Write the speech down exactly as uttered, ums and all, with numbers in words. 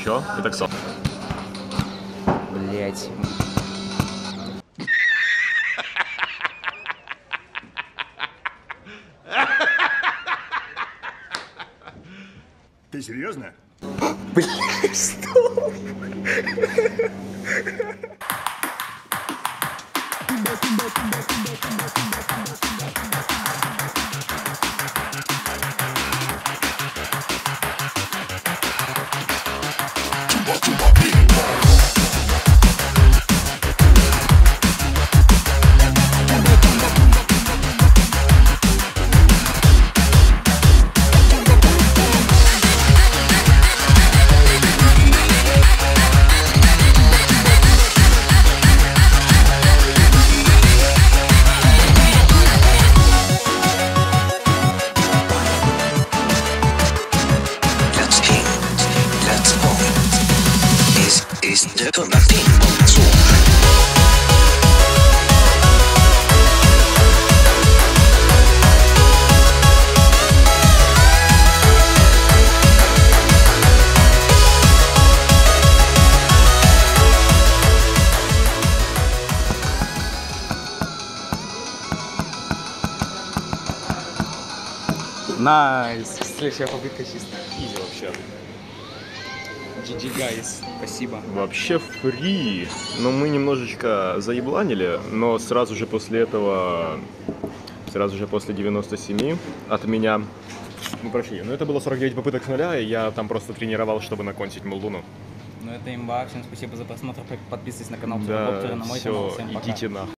Чё? Ты так сам? Блять. Ты серьезно? Блять, что? Ist der Kontaktin-Option. Найс. Следующая попытка чисто. Изи вообще. джи джи, guys. Спасибо. Вообще фри. Но мы немножечко заебланили, но сразу же после этого, сразу же после девяноста семи от меня мы прошли. Но это было сорок девять попыток с нуля, и я там просто тренировал, чтобы накончить Муллуну. Ну это имба. Всем спасибо за просмотр. Подписывайтесь на канал Да, Доктора, на мой канал. все, Всем пока. идите нахуй.